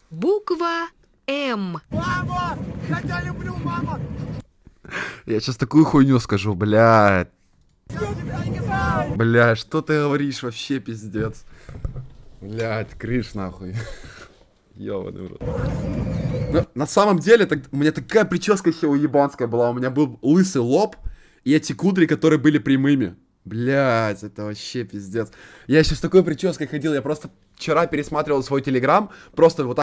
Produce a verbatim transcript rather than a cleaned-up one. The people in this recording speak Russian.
Буква М. Мама! Я тебя люблю, мама! Я сейчас такую хуйню скажу, блядь. Я тебя не знаю! Бля, что ты говоришь, вообще пиздец. Блядь, крыш нахуй. Ёбаный в рот. Ну, на самом деле, так, у меня такая прическа еще уебанская была. У меня был лысый лоб и эти кудри, которые были прямыми. Блядь, это вообще пиздец. Я еще с такой прической ходил, я просто вчера пересматривал свой телеграм, просто вот так.